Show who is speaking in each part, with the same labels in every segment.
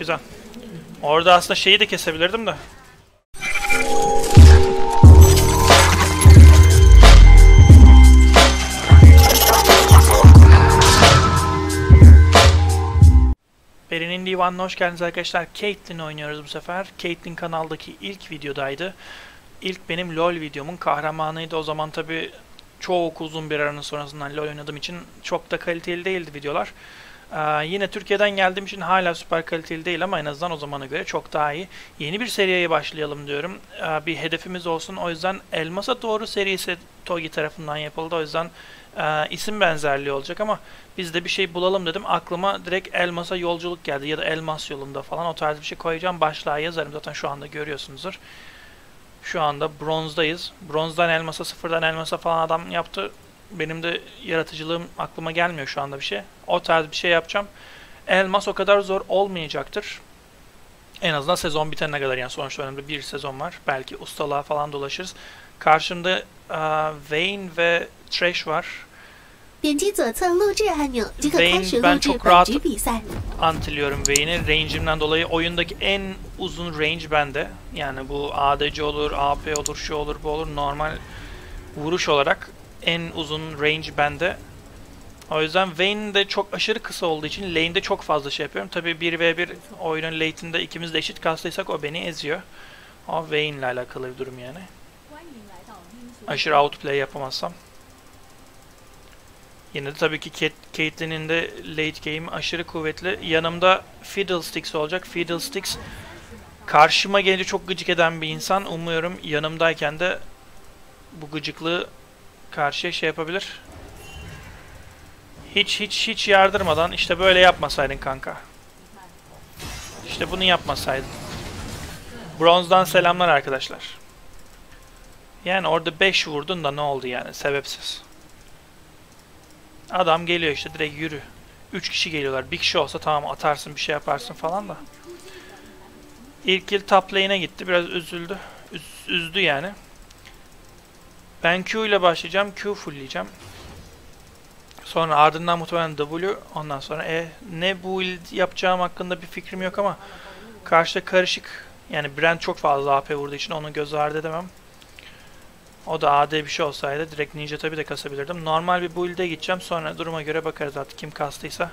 Speaker 1: Güzel. Orada aslında şeyi de kesebilirdim de. Peri'nin Divanı'na hoş geldiniz arkadaşlar. Caitlyn oynuyoruz bu sefer. Caitlyn kanaldaki ilk videodaydı. İlk benim LoL videomun kahramanıydı. O zaman tabi çok uzun bir aranın sonrasından LoL oynadığım için çok da kaliteli değildi videolar. Yine Türkiye'den geldiğim için hala süper kaliteli değil ama en azından o zamana göre çok daha iyi. Yeni bir seriye başlayalım diyorum. Bir hedefimiz olsun. O yüzden Elmas'a Doğru serisi Togi tarafından yapıldı. O yüzden isim benzerliği olacak ama biz de bir şey bulalım dedim. Aklıma direkt Elmas'a Yolculuk geldi ya da Elmas Yolunda falan o tarz bir şey koyacağım. Başlığa yazarım. Zaten şu anda görüyorsunuzdur. Şu anda bronzdayız. Bronzdan elmasa, sıfırdan elmasa falan adam yaptı. Benim de yaratıcılığım aklıma gelmiyor şu anda bir şey. O tarz bir şey yapacağım. Elmas o kadar zor olmayacaktır. En azından sezon bitene kadar, yani sonuçta önümde bir sezon var. Belki ustalığa falan dolaşırız. Karşımda Vayne ve Thresh var. Vayne ben çok rahat antiliyorum Vayne'i. Range'imden dolayı oyundaki en uzun range bende. Yani bu ADC olur, AP olur, şu olur, bu olur. Normal vuruş olarak en uzun range bende. O yüzden Vayne de çok aşırı kısa olduğu için lane'de çok fazla şey yapıyorum. Tabii 1v1 oyunun late'inde ikimiz de eşit kastıysak o beni eziyor. O Vayne ile alakalı bir durum yani. Aşırı outplay yapamazsam. Yine de tabii ki Caitlyn'in de late game aşırı kuvvetli. Yanımda Fiddlesticks olacak. Fiddlesticks karşıma gelince çok gıcık eden bir insan. Umuyorum yanımdayken de bu gıcıklığı karşıya şey yapabilir. Hiç yardırmadan işte böyle yapmasaydın kanka. İşte bunu yapmasaydın. Bronzdan selamlar arkadaşlar. Yani orada 5 vurdun da ne oldu yani sebepsiz. Adam geliyor işte direkt yürü. 3 kişi geliyorlar. Bir kişi olsa tamam atarsın bir şey yaparsın falan da. İlk kill top lane'e gitti. Biraz üzüldü. Üzdü yani. Ben Q ile başlayacağım. Q fullleyeceğim. Sonra ardından muhtemelen W. Ondan sonra ne build yapacağım hakkında bir fikrim yok ama karşıda karışık. Yani Brand çok fazla AP vurduğu için onu göz ardı edemem. O da AD bir şey olsaydı direkt Ninja tabi de kasabilirdim. Normal bir build'e gideceğim. Sonra duruma göre bakarız artık kim kastıysa.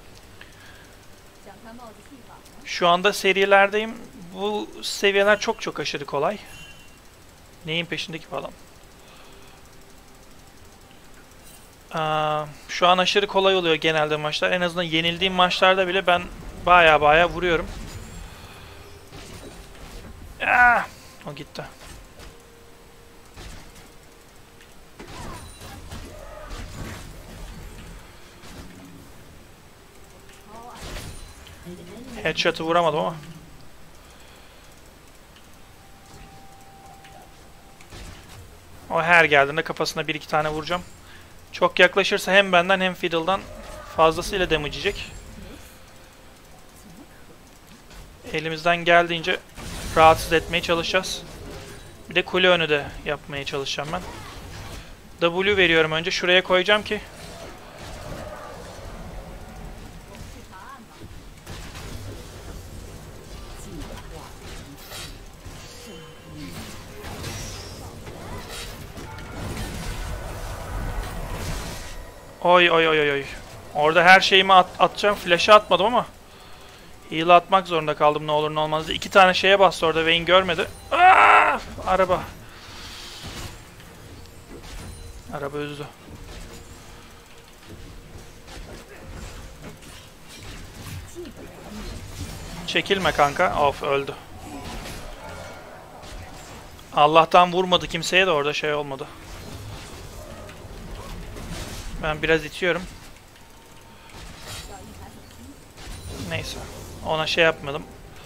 Speaker 1: Şu anda serilerdeyim. Bu seviyeler çok aşırı kolay. Neyin peşindeki bu adam? Şu an aşırı kolay oluyor genelde maçlar. En azından yenildiğim maçlarda bile ben baya vuruyorum. O gitti. Headshot'ı vuramadım ama. O her geldiğinde kafasına bir iki tane vuracağım. Çok yaklaşırsa hem benden hem Fiddle'dan fazlasıyla damage yiyecek. Elimizden geldiğince rahatsız etmeye çalışacağız. Bir de kule önü de yapmaya çalışacağım ben. W veriyorum önce. Şuraya koyacağım ki Oy. Orada her şeyimi atacağım. Flash'ı atmadım ama heal atmak zorunda kaldım ne olur ne olmaz diye. 2 tane şeye bastı orada. Vayne görmedi. Araba. Araba üzdü. Çekilme kanka. Of öldü. Allah'tan vurmadı kimseye de orada şey olmadı. Ben biraz itiyorum. Neyse. Ona şey yapmadım.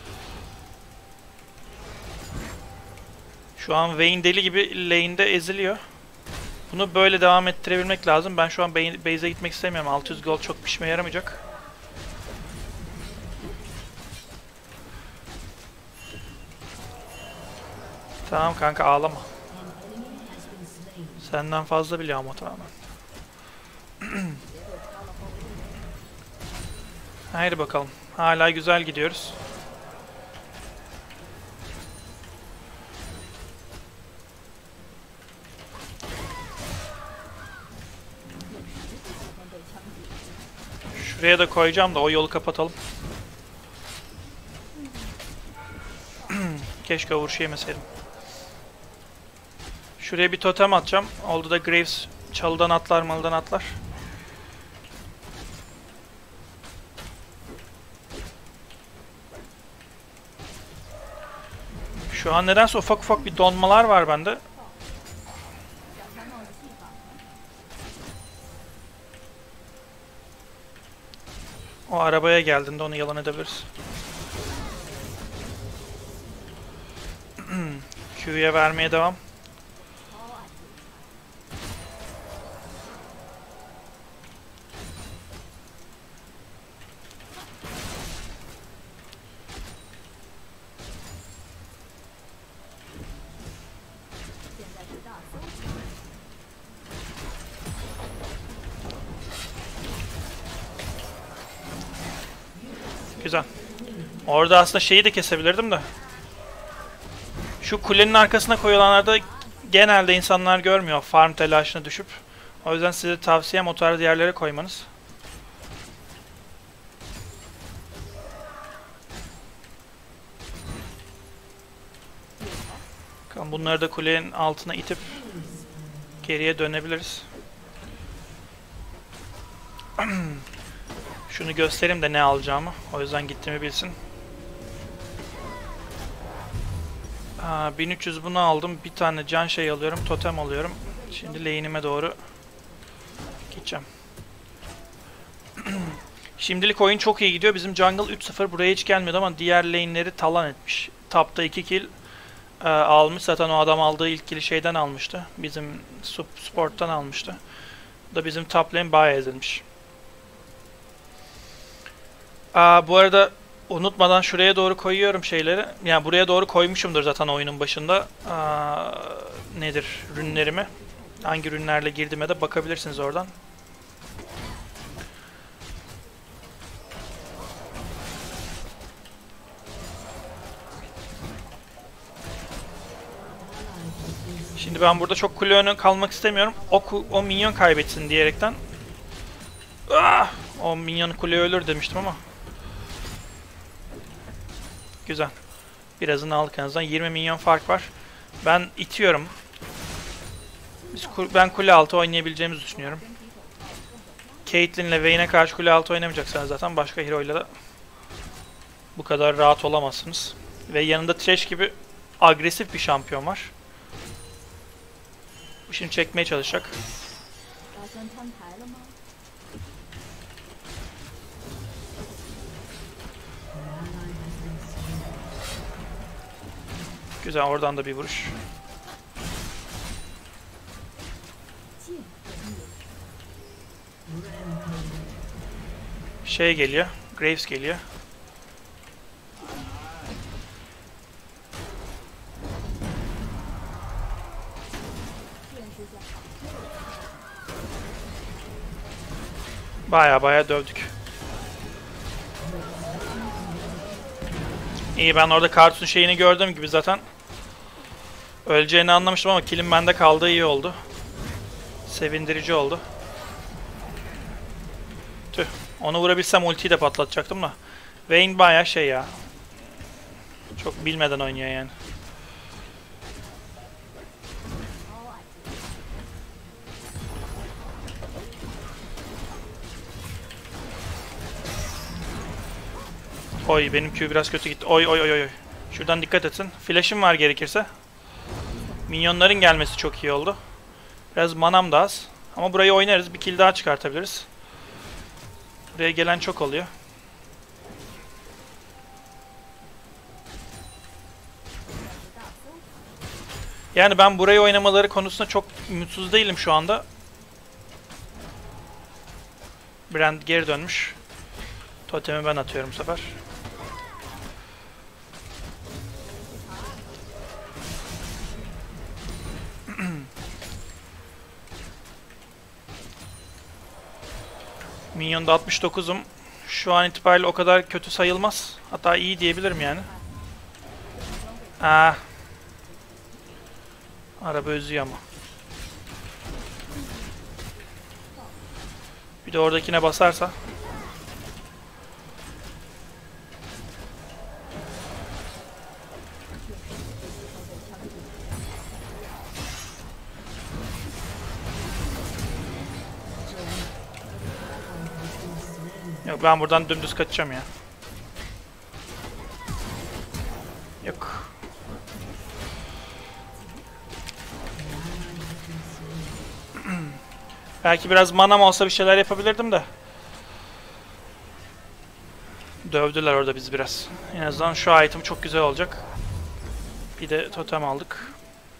Speaker 1: Şu an Vayne deli gibi lane'de eziliyor. Bunu böyle devam ettirebilmek lazım. Ben şu an base'e gitmek istemiyorum. 600 gold çok pişmeye yaramayacak. Tamam kanka ağlama. Senden fazla biliyor ama tamamen. Haydi bakalım. Hala güzel gidiyoruz. Şuraya da koyacağım da o yolu kapatalım. Keşke vuruş yemeseydim. Şuraya bir totem atacağım. Oldu da Graves çalıdan atlar, malıdan atlar. Şu an nedense ufak ufak bir donmalar var bende. O arabaya geldiğinde onu yalan edebiliriz. Q'ya vermeye devam. Güzel. Orada aslında şeyi de kesebilirdim de. Şu kulenin arkasına koyulanlarda genelde insanlar görmüyor farm telaşına düşüp. O yüzden size tavsiyem o tarz yerlere koymanız. Bunları da kulenin altına itip geriye dönebiliriz. Şunu göstereyim de ne alacağımı. O yüzden gittiğimi bilsin. 1300 bunu aldım. Bir tane can şey alıyorum. Totem alıyorum. Şimdi lane'ime doğru gideceğim. Şimdilik oyun çok iyi gidiyor. Bizim jungle 3-0 buraya hiç gelmedi ama diğer lane'leri talan etmiş. Top'ta 2 kill almış. Zaten o adam aldığı ilk kill'i şeyden almıştı. Bizim support'tan almıştı. Bu da bizim top lane bayağı ezilmiş. Bu arada unutmadan şuraya doğru koyuyorum şeyleri. Yani buraya doğru koymuşumdur zaten oyunun başında. Nedir? Rünlerimi. Hangi rünlerle girdiğime de bakabilirsiniz oradan. Şimdi ben burada çok kule önü kalmak istemiyorum. O minyon kaybetsin diyerekten. O minyon kule ölür demiştim ama. Güzel. Birazını aldık en azından. 20 milyon fark var. Ben itiyorum. Ben kule altı oynayabileceğimizi düşünüyorum. Caitlyn'le Vayne'e karşı kule altı oynamayacaksanız zaten başka hero'yla da bu kadar rahat olamazsınız. Ve yanında Thresh gibi agresif bir şampiyon var. Bu şimdi çekmeye çalışacak. Güzel, oradan da bir vuruş. Şey geliyor, Graves geliyor. Baya dövdük. İyi, ben orada Kartus'un şeyini gördüğüm gibi zaten öleceğini anlamıştım ama kill'in bende kaldığı iyi oldu. Sevindirici oldu. Tüh. Onu vurabilsem ultiyi de patlatacaktım da. Vayne bayağı şey ya. Çok bilmeden oynuyor yani. Oy, benim Q biraz kötü gitti. Oy. Şuradan dikkat etsin. Flash'im var gerekirse. Minyonların gelmesi çok iyi oldu. Biraz manam da az. Ama burayı oynarız. Bir kill daha çıkartabiliriz. Buraya gelen çok oluyor. Yani ben burayı oynamaları konusunda çok mutsuz değilim şu anda. Brand geri dönmüş. Totemi ben atıyorum bu sefer. Minyon'da 69'um. Şu an itibariyle o kadar kötü sayılmaz. Hatta iyi diyebilirim yani. Araba üzüyor ama. Bir de oradakine basarsa. Yok, ben buradan dümdüz kaçacağım ya. Yok. Belki biraz manam olsa bir şeyler yapabilirdim de. Dövdüler orada biz biraz. En azından şu item çok güzel olacak. Bir de totem aldık.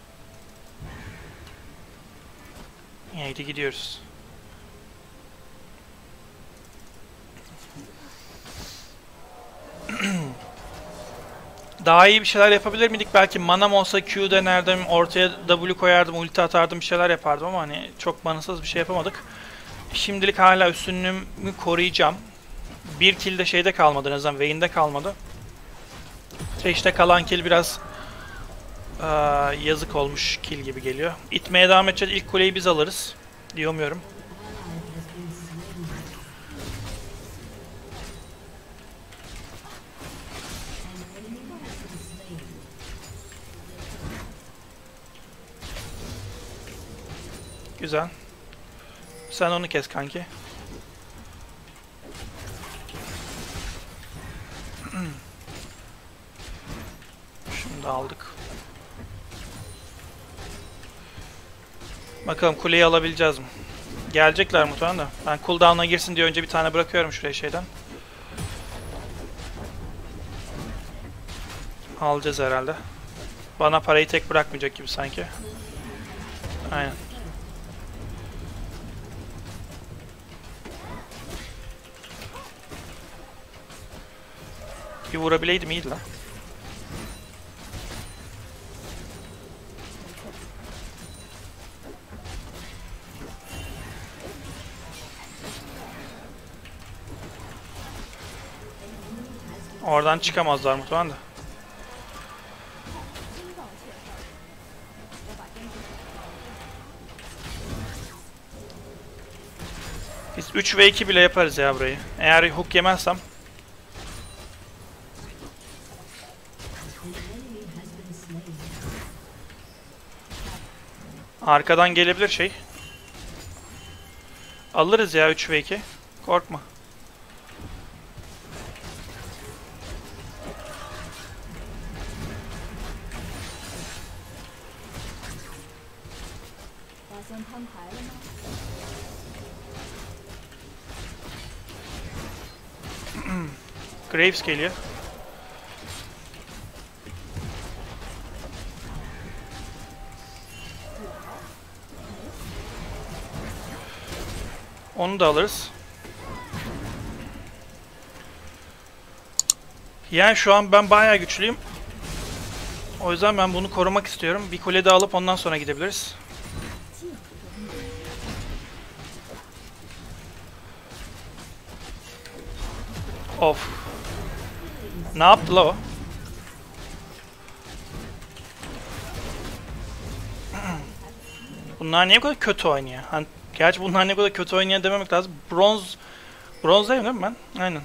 Speaker 1: Haydi gidiyoruz. Daha iyi bir şeyler yapabilir miydik? Belki manam olsa Q denerdim, ortaya W koyardım, ulti atardım, bir şeyler yapardım ama hani çok manasız bir şey yapamadık. Şimdilik hala üstünlüğümü koruyacağım. Bir kill de şeyde kalmadı, en azından Vayne'de kalmadı. Thresh'te kalan kill biraz yazık olmuş kill gibi geliyor. İtmeye devam edeceğiz. İlk kuleyi biz alırız diye umuyorum. Güzel. Sen onu kes kanki. Şunu da aldık. Bakalım kuleyi alabileceğiz mi? Gelecekler muhtemelen de. Ben cooldown'a girsin diye önce bir tane bırakıyorum şuraya şeyden. Alacağız herhalde. Bana parayı tek bırakmayacak gibi sanki. Aynen. Bir vurabileydim iyiydi lan. Oradan çıkamazlar muhtemelen de. Biz 3 ve 2 bile yaparız ya burayı. Eğer hook yemezsem. Arkadan gelebilir şey. Alırız ya 3 ve 2. Korkma. Graves geliyor. Onu da alırız. Yani şu an ben bayağı güçlüyüm. O yüzden ben bunu korumak istiyorum. Bir kule daha alıp ondan sonra gidebiliriz. Of. Ne yaptı la o? Bunlar niye bu kadar kötü oynuyor? Hani, gerçi bunlar ne kadar kötü oynuyor dememek lazım. Bronzdayım değil mi ben? Aynen.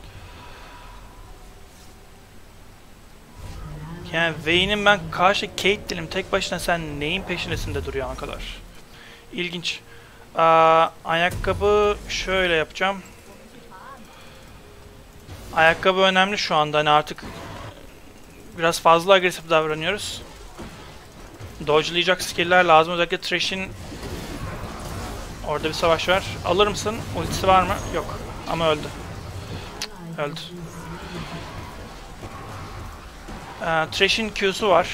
Speaker 1: Yani Vayne'in ben karşı Caitlyn'im. Tek başına sen neyin peşindesinde duruyor ana kadar? İlginç. Ayakkabı şöyle yapacağım. Ayakkabı önemli şu anda. Hani artık biraz fazla agresif davranıyoruz. Dodge'layacak skill'ler lazım. Özellikle Thresh'in orada bir savaş var. Alır mısın? Ultisi var mı? Yok. Ama öldü. Öldü. Thresh'in Q'su var.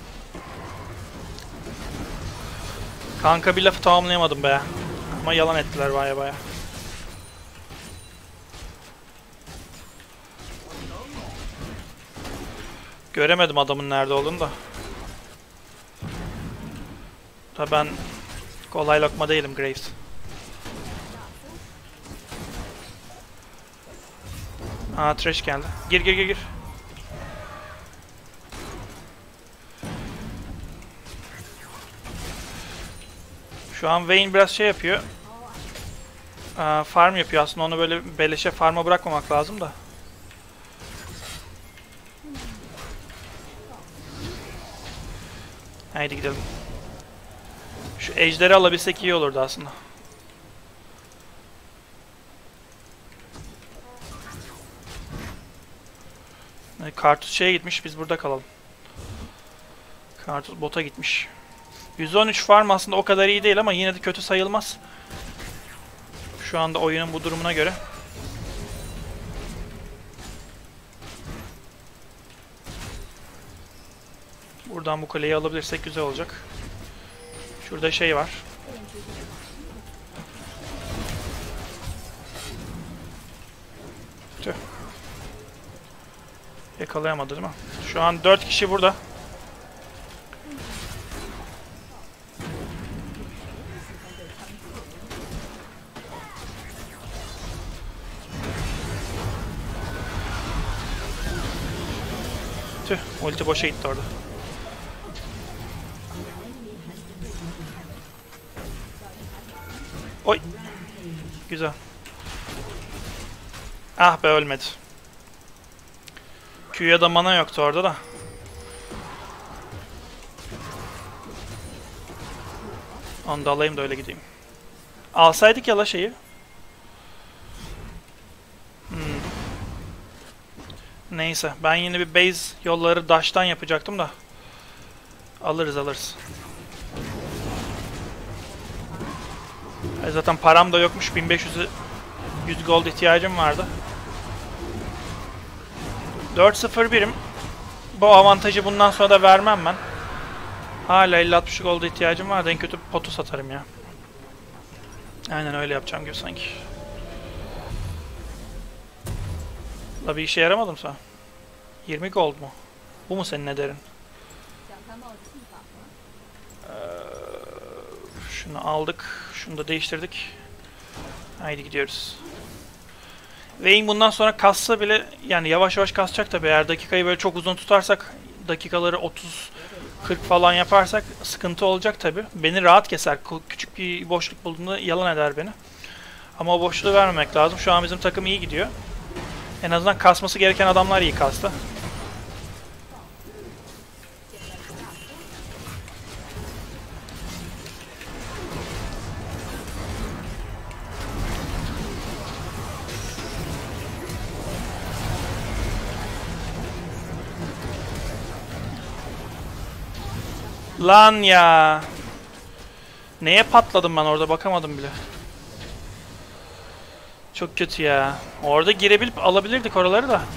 Speaker 1: Kanka bir lafı tamamlayamadım be. Ama yalan ettiler baya baya. Göremedim adamın nerede olduğunu da. Tabi ben kolay lokma değilim Graves. Thresh geldi. Gir gir gir gir. Şu an Vayne biraz şey yapıyor. Farm yapıyor aslında, onu böyle beleşe farm'a bırakmamak lazım da. Haydi gidelim. Şu ejderi alabilsek iyi olurdu aslında. Kartus şeye gitmiş, biz burada kalalım. Kartus bota gitmiş. 113 farm aslında o kadar iyi değil ama yine de kötü sayılmaz. Şu anda oyunun bu durumuna göre. Buradan bu kuleyi alabilirsek güzel olacak. Şurada şey var. Tüh. Yakalayamadı değil mi? Şu an 4 kişi burada. Tüh, ulti boşa gitti orada. Oy. Güzel. Ah be, ölmedi. Q'ya da mana yoktu orada da. Onu da alayım da öyle gideyim. Alsaydık ya la şeyi. Neyse, ben yine bir base yolları dash'tan yapacaktım da. Alırız. Zaten param da yokmuş. 1500 gold ihtiyacım vardı. 4-0-1'im. Bu avantajı bundan sonra da vermem ben. Hala 50-60 gold ihtiyacım vardı. En kötü potu satarım ya. Aynen öyle yapacağım gibi sanki. La bir işe yaramadı mı sana? 20 gold mu? Bu mu senin ederin? Şunu aldık. Şunu da değiştirdik. Haydi gidiyoruz. Vayne bundan sonra kassa bile, yani yavaş yavaş kasacak tabi. Eğer dakikayı böyle çok uzun tutarsak, dakikaları 30-40 falan yaparsak sıkıntı olacak tabi. Beni rahat keser. Küçük bir boşluk bulduğunda yalan eder beni. Ama o boşluğu vermemek lazım. Şu an bizim takım iyi gidiyor. En azından kasması gereken adamlar iyi kastı. Lan ya. Neye patladım ben orada, bakamadım bile. Çok kötü ya. Orada girebilip alabilirdik oraları da.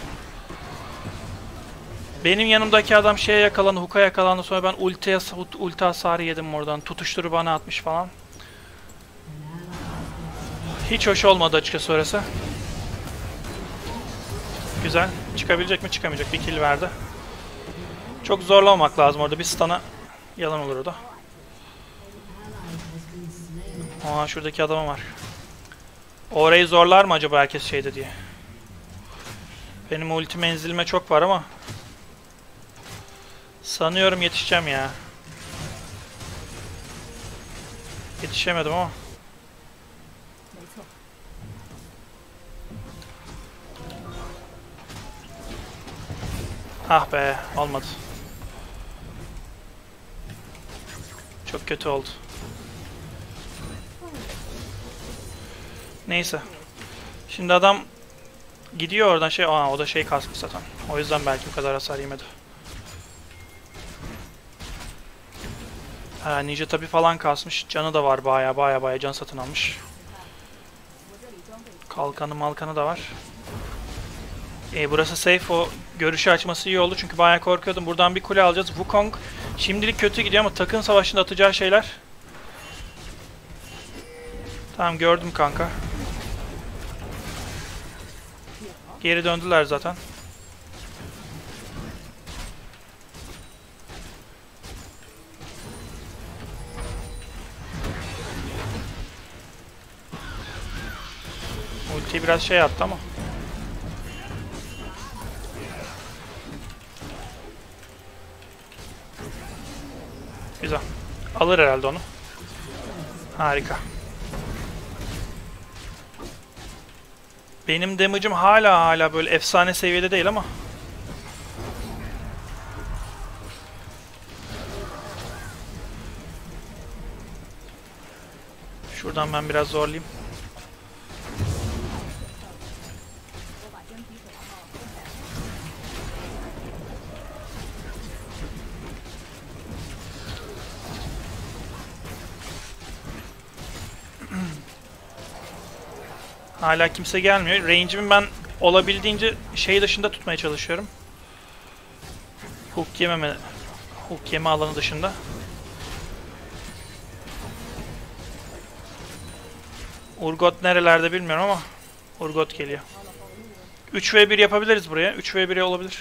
Speaker 1: Benim yanımdaki adam şeye yakalandı, hook'a yakalandı. Sonra ben ulti hasarı yedim oradan. Tutuşturu bana atmış falan. Hiç hoş olmadı açıkçası orası. Güzel. Çıkabilecek mi? Çıkamayacak. Bir kill verdi. Çok zorlamamak lazım orada. Bir stun'a yalan olur o da. Aa, şuradaki adamı var. Orayı zorlar mı acaba herkes şeyde diye. Benim ulti menzilime çok var ama sanıyorum yetişeceğim ya. Yetişemedim ama. Ah be, olmadı. Çok kötü oldu. Neyse. Şimdi adam gidiyor oradan şey, o da şey kasmış zaten. O yüzden belki bu kadar hasar yemedi. Ninja tabi falan kasmış. Canı da var, baya can satın almış. Kalkanı malkanı da var. Burası safe, o görüşü açması iyi oldu çünkü bayağı korkuyordum. Buradan bir kule alacağız. Wukong şimdilik kötü gidiyor ama takım savaşında atacağı şeyler. Tamam, gördüm kanka. Geri döndüler zaten. Ultiyi biraz şey attı ama. Güzel. Alır herhalde onu. Harika. Benim damage'ım hala böyle efsane seviyede değil ama. Şuradan ben biraz zorlayayım. Hala kimse gelmiyor. Range'imi ben olabildiğince şey dışında tutmaya çalışıyorum. Hook yeme alanı dışında. Urgot nerelerde bilmiyorum ama Urgot geliyor. 3v1 yapabiliriz buraya. 3v1 olabilir.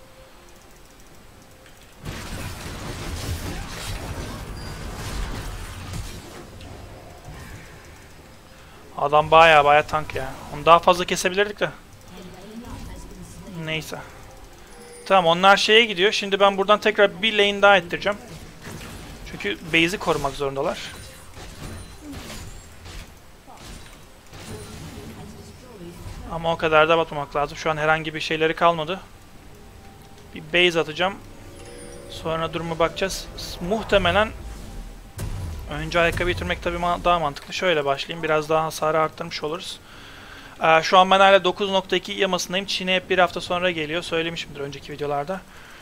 Speaker 1: Adam baya tank ya. Onu daha fazla kesebilirdik de. Neyse. Tamam, onlar şeye gidiyor. Şimdi ben buradan tekrar bir lane daha ettireceğim. Çünkü base'i korumak zorundalar. Ama o kadar da batmamak lazım. Şu an herhangi bir şeyleri kalmadı. Bir base atacağım. Sonra duruma bakacağız. Muhtemelen önce ayakkabı bitirmek tabii daha mantıklı. Şöyle başlayayım. Biraz daha hasarı arttırmış oluruz. Şu an ben hala 9.2 yamasındayım. Çin'e hep bir hafta sonra geliyor. Söylemişimdir önceki videolarda.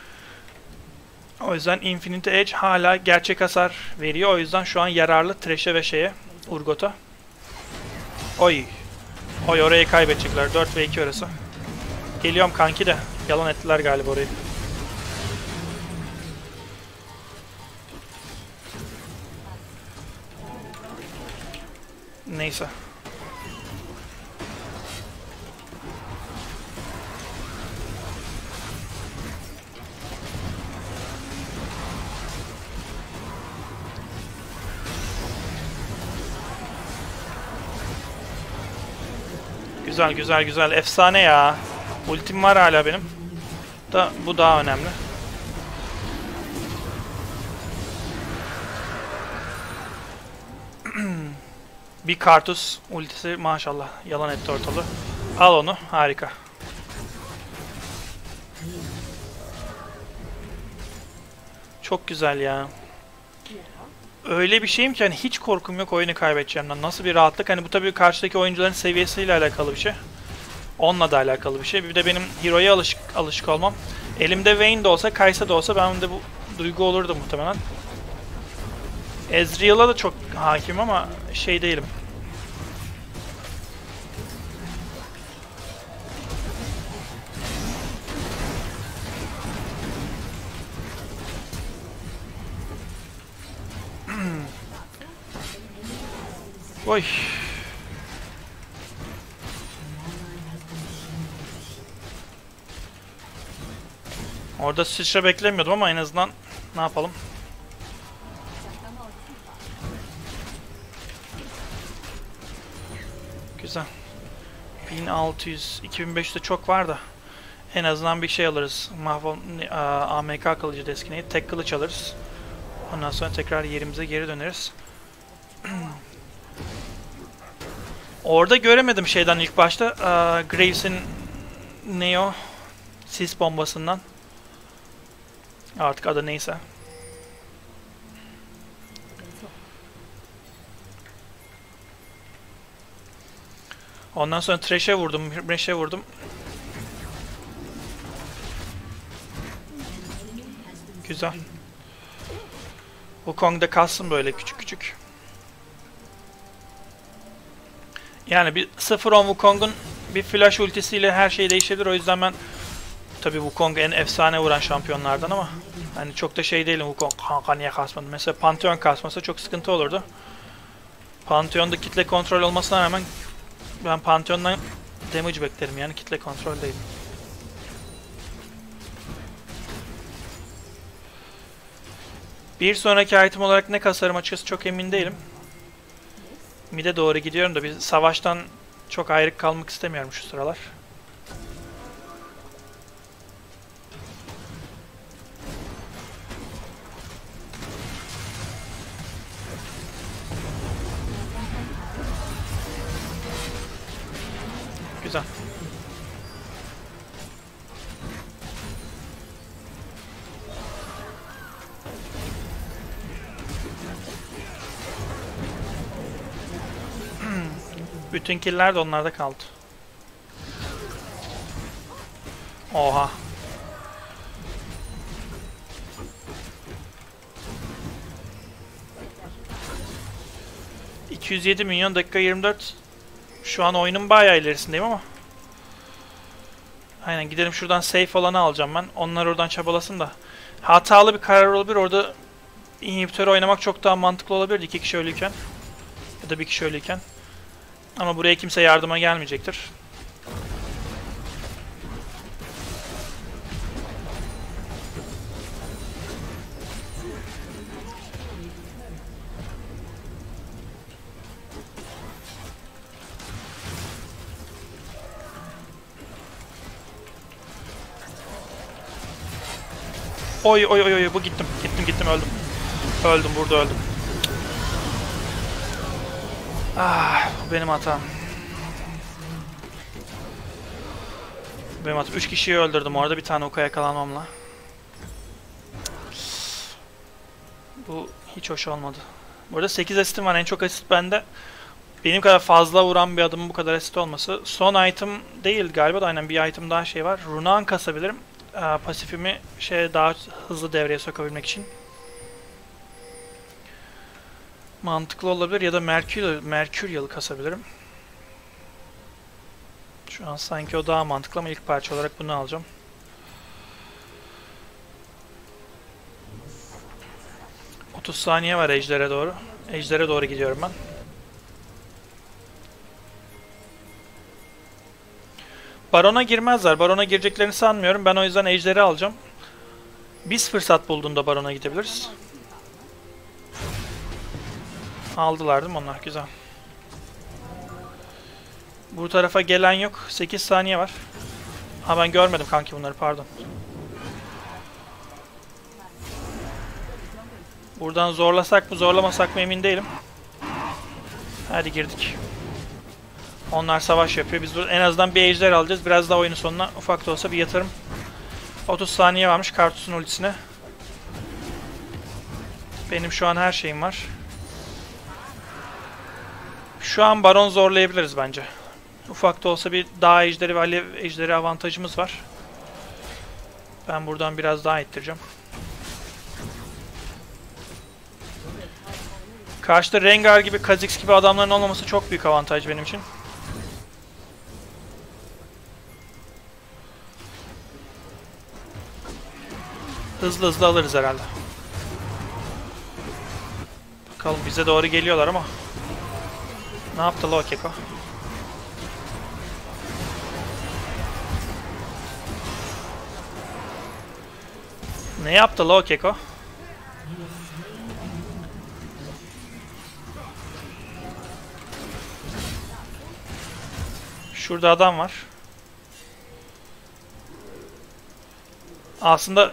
Speaker 1: O yüzden Infinity Edge hala gerçek hasar veriyor. O yüzden şu an yararlı Thresh'e ve Urgot'a. Oy. Oy, orayı kaybedecekler. 4 ve 2 orası. Geliyorum kanki de. Yalan ettiler galiba orayı. Neyse. Güzel. Efsane ya. Ultim var hala benim. Bu daha önemli. Bir Karthus ultisi maşallah yalan etti ortalığı. Al onu. Harika. Çok güzel ya. Öyle bir şeyim ki hani hiç korkum yok oyunu kaybedeceğimden. Nasıl bir rahatlık. Hani bu tabii karşıdaki oyuncuların seviyesiyle alakalı bir şey. Onunla da alakalı bir şey. Bir de benim hero'ya alışık olmam. Elimde Vayne de olsa, Kaysa da olsa ben de bu duygu olurdu muhtemelen. Ezreal'a da çok hakim ama şey değilim. Oy. Orada sıçra beklemiyordum ama en azından ne yapalım? Güzel. 1600, 2500'de çok var da en azından bir şey alırız. AMK kılıcı deskineyi tek kılıç alırız. Ondan sonra tekrar yerimize geri döneriz. Orada göremedim şeyden ilk başta. Graves'in Neo sis bombasından. Artık adı neyse. Ondan sonra Thresh'e vurdum. Güzel. Wukong'da kalsın böyle küçük. Yani bir 0-10 Wukong'un bir flash ultisiyle her şey değişebilir. O yüzden ben tabii Wukong en efsane vuran şampiyonlardan ama hani çok da şey değilim Wukong kanka niye kasmadı. Mesela Pantheon kasmasa çok sıkıntı olurdu. Pantheon'da kitle kontrol olmasına rağmen ben Pantheon'dan damage beklerim yani kitle kontrol değil. Bir sonraki item olarak ne kasarım açıkçası çok emin değilim. Mid'e doğru gidiyorum da bir savaştan çok ayrık kalmak istemiyorum şu sıralar. Güzel. Bütün killer de onlarda kaldı. Oha. ...207 milyon dakika 24... Şu an oyunun bayağı ilerisindeyim ama. Aynen, gidelim şuradan safe olanı alacağım ben. Onlar oradan çabalasın da. Hatalı bir karar olabilir. Orada inhibitörü oynamak çok daha mantıklı olabilirdi 2 kişi ölüyken. Ya da 1 kişi ölüyken. Ama buraya kimse yardıma gelmeyecektir. Oy oy oy oy, bu gittim. Gittim öldüm. Öldüm, burada öldüm. Ah, benim hatam. Benim hatam. 3 kişiyi öldürdüm orada, bir tane oka yakalanmamla. Bu hiç hoş olmadı. Burada 8 asistim var. En çok asist bende. Benim kadar fazla vuran bir adamın bu kadar asist olması. Son item değil galiba da, aynen bir item daha şey var. Runan kasabilirim. Pasifimi daha hızlı devreye sokabilmek için. Mantıklı olabilir ya da Mercurial kasabilirim. Şu an sanki o daha mantıklı ama ilk parça olarak bunu alacağım. ...30 saniye var Ejder'e doğru. Ejder'e doğru gidiyorum ben. Baron'a girmezler. Baron'a gireceklerini sanmıyorum. Ben o yüzden Ejder'i alacağım. Biz fırsat bulduğunda Baron'a gidebiliriz. Aldılar değil mi onlar? Güzel. Bu tarafa gelen yok. 8 saniye var. Ha, ben görmedim kanki bunları, pardon. Buradan zorlasak mı zorlamasak mı emin değilim. Hadi girdik. Onlar savaş yapıyor. Biz en azından bir ejder alacağız. Biraz daha oyunun sonuna ufak da olsa bir yatırım. 30 saniye varmış Kartus'un ultisine. Benim şu an her şeyim var. Şu an Baron zorlayabiliriz bence. Ufak da olsa bir dağ ejderi ve alev ejderi avantajımız var. Ben buradan biraz daha ittireceğim. Karşıda Rengar gibi, Kha'Zix gibi adamların olmaması çok büyük avantaj benim için. Hızlı hızlı alırız herhalde. Bakalım, bize doğru geliyorlar ama. Ne yaptı la o keko? Ne yaptı la o keko? Şurada adam var. Aslında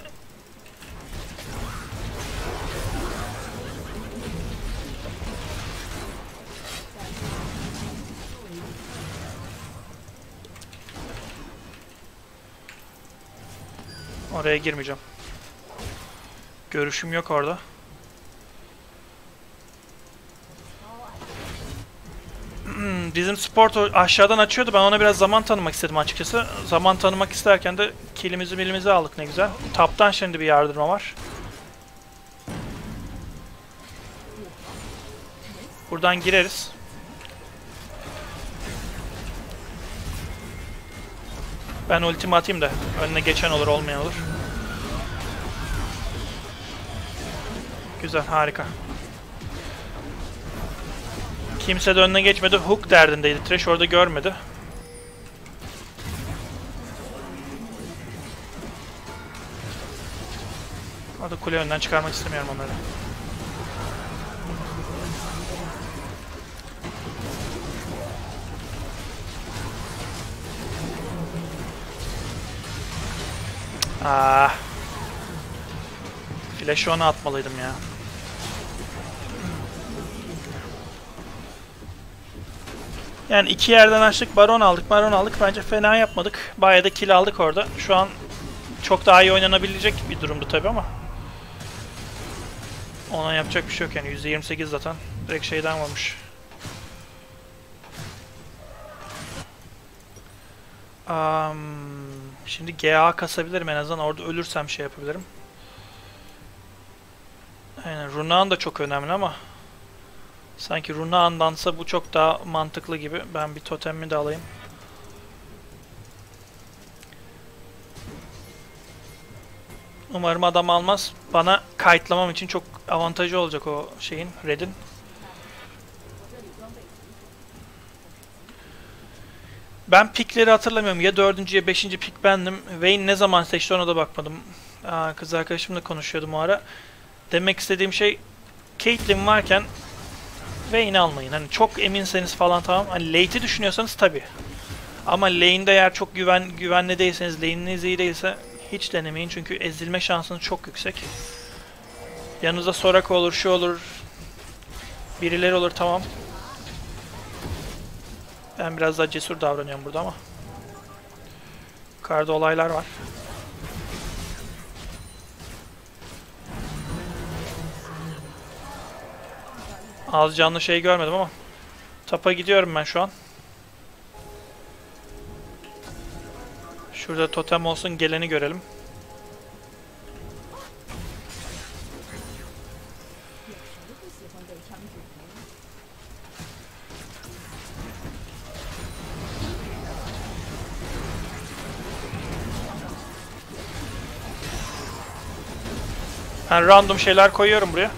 Speaker 1: oraya girmeyeceğim. Görüşüm yok orada. Bizim sport aşağıdan açıyordu. Ben ona biraz zaman tanımak istedim açıkçası. Zaman tanımak isterken de killimizi aldık, ne güzel. Taptan şimdi bir yardırma var. Buradan gireriz. Ben ultimi atayım da önüne geçen olur, olmayan olur. Güzel, harika. Kimse de önüne geçmedi. Hook derdindeydi. Thresh orada görmedi. Orada kule önünden çıkarmak istemiyorum onları. Flash'ı ona atmalıydım ya. Yani iki yerden açtık, baron aldık. Bence fena yapmadık. Bayağı da kill aldık orada. Şu an çok daha iyi oynanabilecek bir durumdu tabi ama. Ona yapacak bir şey yok yani. %28 zaten. Direkt şeyden vurmuş. Şimdi GA kasabilirim en azından. Orada ölürsem şey yapabilirim. Aynen. Runaan da çok önemli ama Sanki Runaan'dansa bu çok daha mantıklı gibi. Ben bir totemimi de alayım. Umarım adam almaz. Bana kayıtlamam için çok avantajı olacak o şeyin, Red'in. Ben pickleri hatırlamıyorum. Ya 4. ya 5. pick bendim. Vayne ne zaman seçti ona da bakmadım. Kız arkadaşımla konuşuyordum o ara. Demek istediğim şey, Caitlyn varken Vayne'i almayın. Hani çok eminseniz falan tamam. Hani late'i düşünüyorsanız tabii. Ama lane'de eğer çok güvenli değilseniz, lane'iniz iyi değilse hiç denemeyin. Çünkü ezilme şansınız çok yüksek. Yanınızda Soraka olur, şu olur. Birileri olur tamam. Ben biraz daha cesur davranıyorum burada ama. Yukarıda olaylar var. Az canlı şey görmedim ama. Tapa gidiyorum ben şu an. Şurada totem olsun, geleni görelim. Ben random şeyler koyuyorum buraya.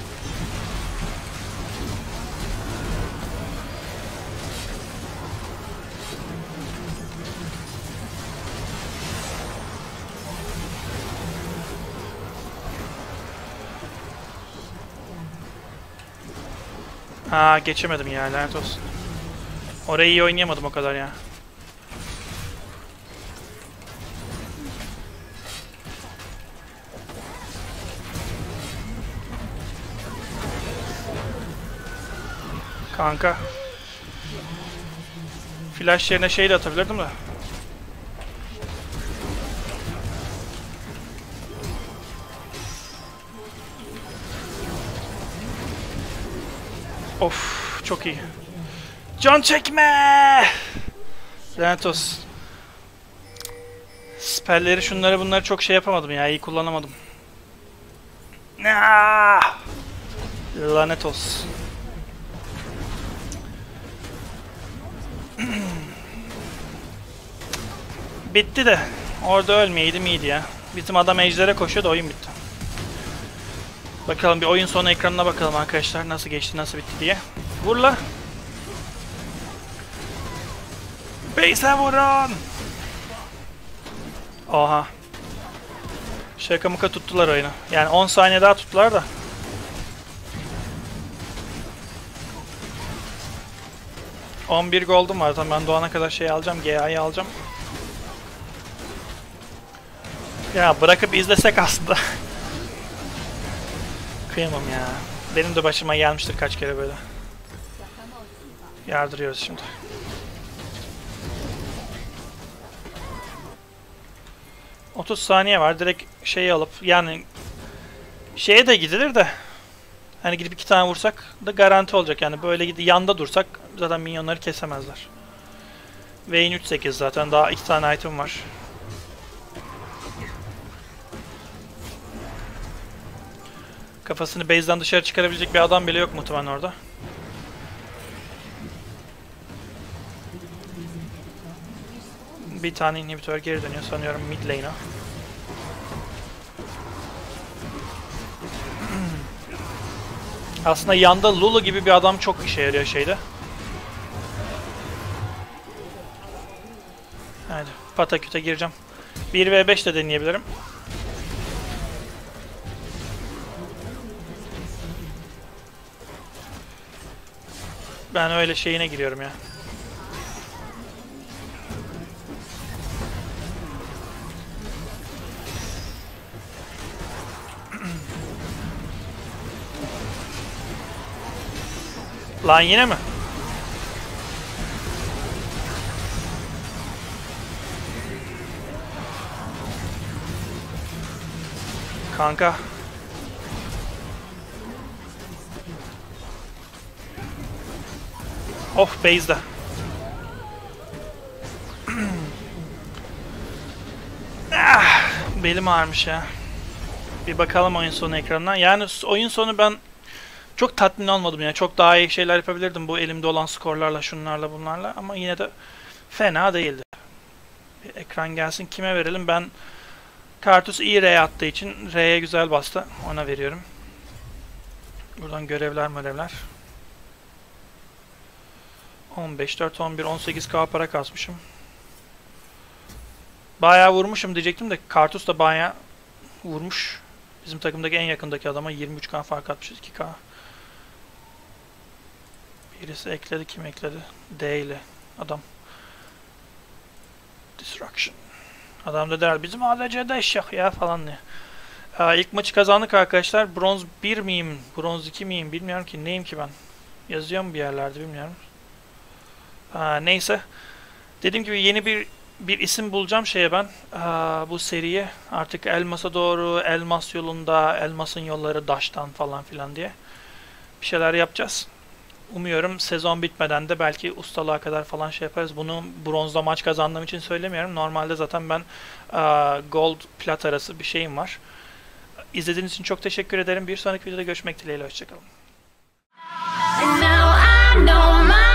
Speaker 1: Geçemedim ya, lanet olsun. Orayı iyi oynayamadım o kadar ya. Kanka. Flash yerine şey de atabilirdim de. Of, çok iyi. Can çekme! Lanet olsun. Spellleri şunları bunları çok şey yapamadım ya, iyi kullanamadım. Lanet olsun. Bitti de. Orada ölmeyeydim iyiydi ya. Bizim adam ejder'e koşuyor da oyun bitti. Bakalım bir oyun sonu ekranına bakalım arkadaşlar. Nasıl geçti, nasıl bitti diye. Vur la. Base'e vurun. Oha. Şaka mıka tuttular oyunu. Yani 10 saniye daha tuttular da. ...11 gold'um var. Tamam, ben doğana kadar şey alacağım. GA'yı alacağım. Ya bırakıp izlesek aslında. Kıyamam ya. Benim de başıma gelmiştir kaç kere böyle. Yardırıyoruz şimdi. ...30 saniye var. Direkt şeyi alıp... Yani... Şeye de gidilir de... Hani gidip 2 tane vursak da garanti olacak yani. Böyle yanda dursak zaten minyonları kesemezler. Vayne 3-8 zaten. Daha 2 tane item var. Kafasını base'den dışarı çıkarabilecek bir adam bile yok muhtemelen orada. Bir tane inhibitor geri dönüyor sanıyorum mid lane'a. Aslında yanda Lulu gibi bir adam çok işe yarıyor şeyde. Hadi pataküte gireceğim. 1v5 de deneyebilirim. Ben öyle şeyine giriyorum ya. Lan yine mi? Kanka. Of, base'de. Belim ağrımış ya. Bir bakalım oyun sonu ekranına. Yani oyun sonu ben çok tatmin olmadım yani. Çok daha iyi şeyler yapabilirdim bu elimde olan skorlarla, şunlarla, bunlarla ama yine de fena değildi. Bir ekran gelsin. Kime verelim? Ben Kartus iyi R attığı için R'ye güzel bastı. Ona veriyorum. Buradan görevler. 15, 4, 11, 18k para kasmışım. Bayağı vurmuşum diyecektim de Kartus da bayağı vurmuş. Bizim takımdaki en yakındaki adama 23k fark atmışız, 2k. Birisi ekledi, kim ekledi? D ile adam. Destruction. Adam da der bizim ADC'de eşyak ya falan diye. İlk maçı kazandık arkadaşlar. Bronz 1 miyim? Bronz 2 miyim? Bilmiyorum ki. Neyim ki ben? Yazıyor mu bir yerlerde bilmiyorum. Neyse. Dediğim gibi yeni bir isim bulacağım şeye ben. Bu seriye. Artık Elmas'a doğru, Elmas yolunda, Elmas'ın yolları Daş'tan falan filan diye. Bir şeyler yapacağız. Umuyorum sezon bitmeden de belki ustalığa kadar falan şey yaparız. Bunu bronzda maç kazandığım için söylemiyorum. Normalde zaten ben gold plat arası bir şeyim var. İzlediğiniz için çok teşekkür ederim. Bir sonraki videoda görüşmek dileğiyle. Hoşçakalın.